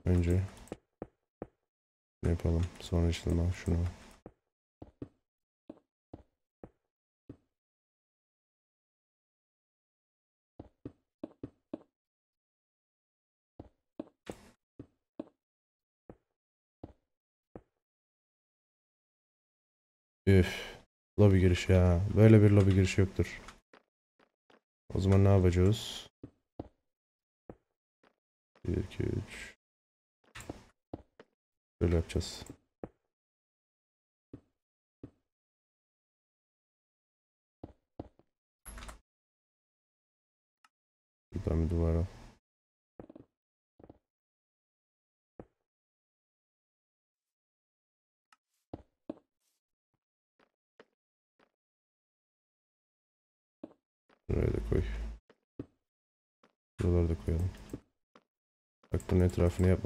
Önce ne yapalım? Sonra işte şunu. Üf. Lobi girişi ya. Böyle bir lobi girişi yoktur. O zaman ne yapacağız? 1, 2, 3. Böyle yapacağız. Buradan bir duvara. Buraya da koy. Buraları da koyalım. Bak bunun etrafını yap.